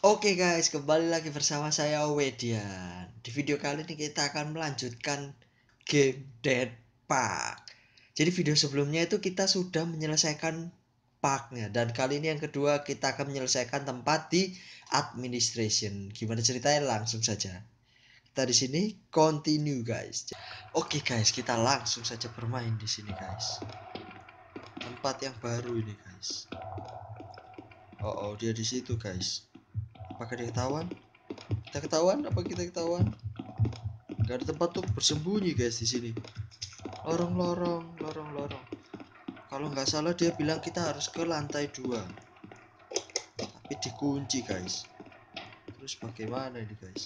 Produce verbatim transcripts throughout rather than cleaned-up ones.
Oke guys, kembali lagi bersama saya Wedian. Di video kali ini kita akan melanjutkan game Dead Park. Jadi video sebelumnya itu kita sudah menyelesaikan parknya, dan kali ini yang kedua kita akan menyelesaikan tempat di administration. Gimana ceritanya? Langsung saja. Kita di sini continue guys. Oke guys, kita langsung saja bermain di sini guys. Tempat yang baru ini guys. Oh, oh dia di situ guys. Apakah dia ketahuan? Kita ketahuan? Apa kita ketahuan? Gak ada tempat untuk bersembunyi guys di sini. Lorong-lorong, lorong-lorong. Kalau nggak salah dia bilang kita harus ke lantai dua. Tapi dikunci guys. Terus bagaimana ini guys?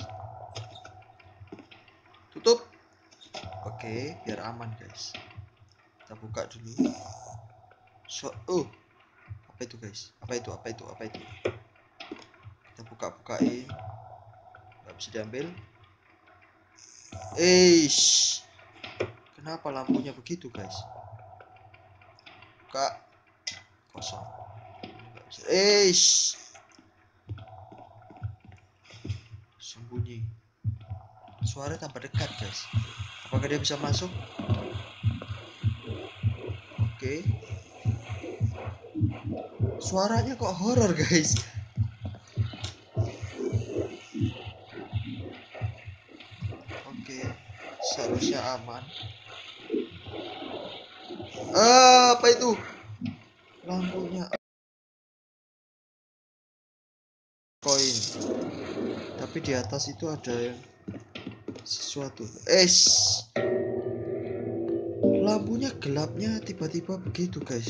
Tutup. Oke, biar aman guys. Kita buka dulu. So, oh, apa itu guys? Apa itu? Apa itu? Apa itu? Kita buka-bukain. Nggak bisa diambil. Eish. Kenapa lampunya begitu guys? Buka. Kosong. Eish. Sembunyi. Suara tambah dekat guys. Apakah dia bisa masuk? Oke. Suaranya kok horor guys. Oke, seharusnya aman. Ah, apa itu? Lampunya. Koin. Tapi di atas itu ada yang sesuatu. Es. Lampunya gelapnya tiba-tiba begitu guys.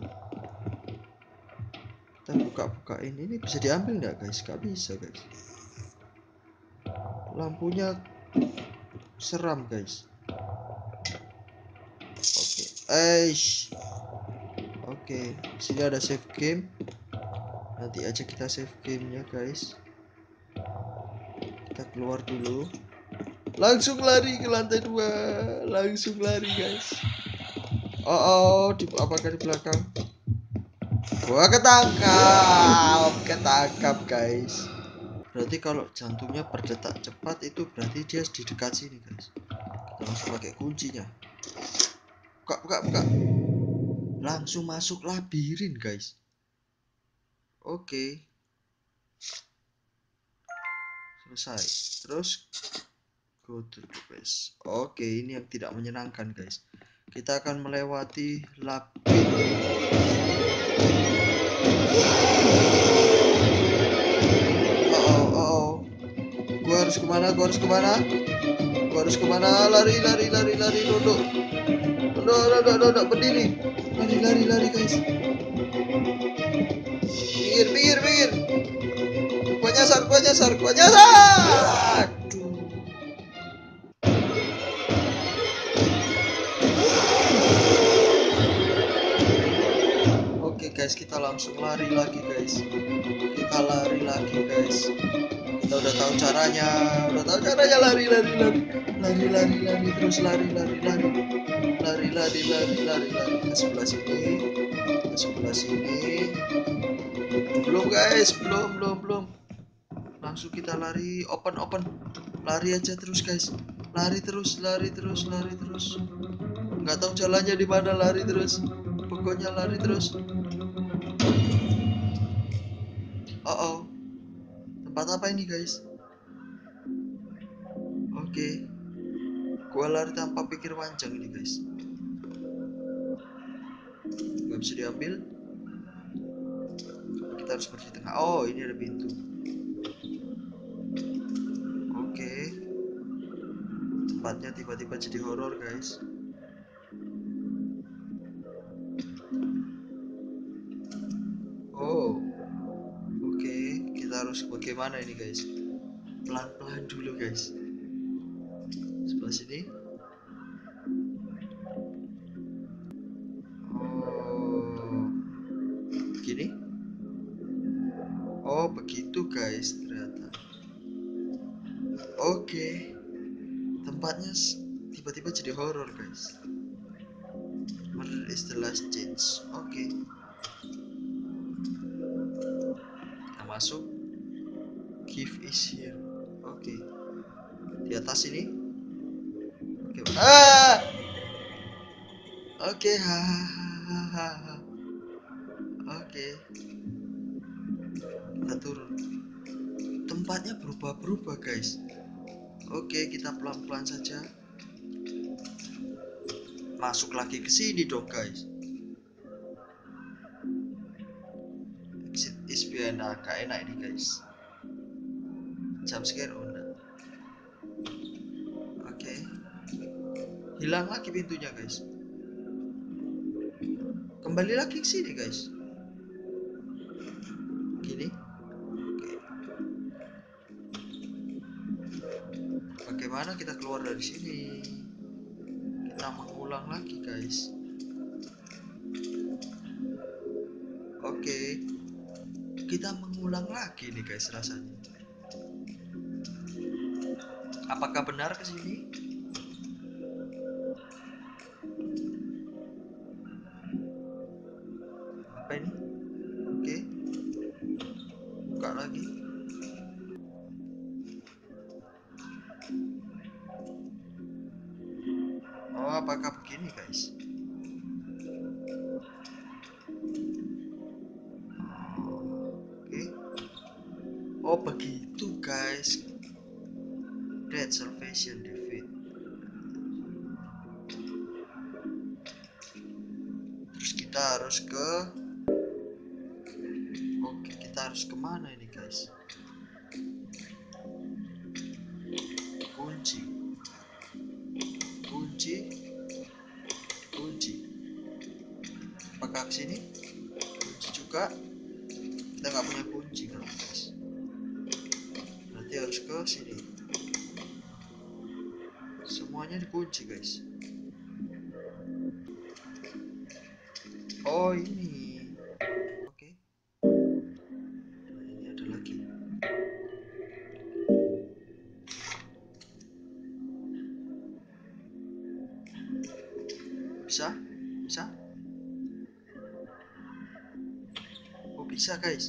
Kita buka-bukain, ini bisa diambil nggak guys? Gak bisa guys. Lampunya seram guys. Oke. Es. Oke, sini ada save game. Nanti aja kita save gamenya guys. Kita keluar dulu. Langsung lari ke lantai dua. Langsung lari guys. Oh, oh di, apakah di belakang? Wah, ketangkap. Ketangkap guys. Berarti kalau jantungnya berdetak cepat itu berarti dia di dekat sini guys. Kita langsung pakai kuncinya. Buka, buka, buka. Langsung masuk labirin guys. Oke. Selesai. Terus go to the base. Oke, ini yang tidak menyenangkan guys. Kita akan melewati labir. Oh oh oh oh. Gua harus kemana? Gua harus kemana? Gua harus kemana? Lari lari lari lari duduk. Duduk duduk duduk berdiri. Lari lari lari guys. Pinggir pinggir pinggir. Gua nyasar gua nyasar gua nyasar. Aduh. Oke guys, kita langsung lari lagi guys. Kita lari lagi guys. Kita udah tahu caranya, udah tahu caranya lari lari lari lari lari lari terus lari lari lari lari lari lari lari lari ke sebelah sini, ke sebelah sini. Belum guys, belum belum belum. Langsung kita lari, open open, lari aja terus guys, lari terus lari terus lari terus. Nggak tahu jalannya di mana, lari terus. Pokoknya lari terus. Oh oh, tempat apa ini guys? Oke, gua lari tanpa pikir panjang ini guys. Nggak bisa diambil. Kita harus pergi tengah. Oh, ini ada pintu. Oke. Tempatnya tiba-tiba jadi horor guys. Oh. Oke, kita harus bagaimana ini guys? Pelan-pelan dulu guys. Sebelah sini. Oh. Gini. Oh, begitu guys ternyata. Oke. Tempatnya tiba-tiba jadi horor guys. Murder is the last chance. Oke. Kita masuk. Give is here. Oke. Okay. Di atas ini. Oke. Okay. Ah. Oke, okay. Hahaha. Oke. Okay. Kita turun. Tempatnya berubah-berubah, guys. Oke, okay, kita pelan-pelan saja. Masuk lagi ke sini dong, guys. Exit is behind. Nah, gak enak ini, guys. Jump scare on. Oke. Okay. Hilang lagi pintunya, guys. Kembali lagi ke sini, guys. Gini. Oke. Okay. Bagaimana kita keluar dari sini? Kita mengulang lagi, guys. Oke. Okay. Kita mengulang lagi nih, guys, rasanya. Apakah benar ke sini? Apa ini? Oke. Okay. Buka lagi. Oh, apakah begini, guys? Oh, begitu, guys. Dead salvation defeat. Terus kita harus ke. Oke, kita harus kemana ini, guys? Kunci. Kunci. Kunci. Apakah ke sini? Kunci juga. Kita nggak punya kunci, kan, guys. Berarti harus ke sini. Semuanya dikunci, guys. Oh, ini. Oke. Nah, ini ada lagi. Bisa? Bisa? Oh, bisa, guys.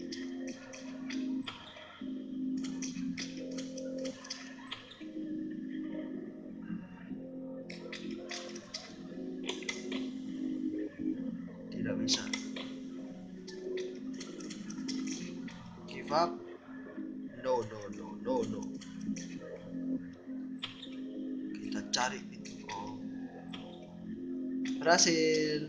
Tidak bisa. Give up. No, no, no, no, no. Kita cari pintu. Oh. Berhasil.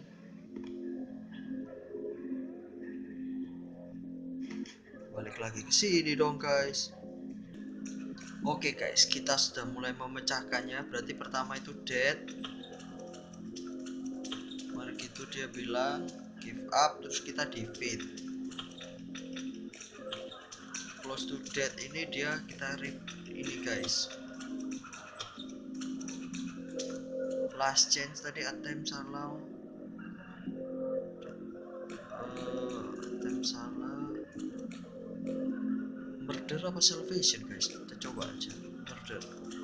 Balik lagi ke sini dong, guys. Oke, guys, kita sudah mulai memecahkannya. Berarti pertama itu dead. Mari gitu dia bilang give up, terus kita defeat. Close to dead ini dia kita rip ini, guys. Last chance tadi attempt salah. Uh, attempt salah. Murder apa salvation, guys? Kita coba aja murder.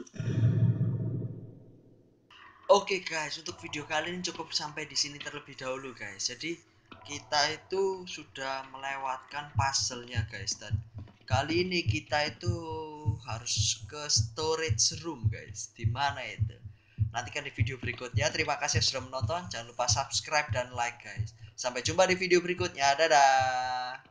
Oke, guys, untuk video kali ini cukup sampai di sini terlebih dahulu, guys. Jadi kita itu sudah melewatkan puzzle-nya, guys, dan kali ini kita itu harus ke storage room, guys. Di mana itu? Nantikan di video berikutnya. Terima kasih sudah menonton. Jangan lupa subscribe dan like, guys. Sampai jumpa di video berikutnya. Dadah.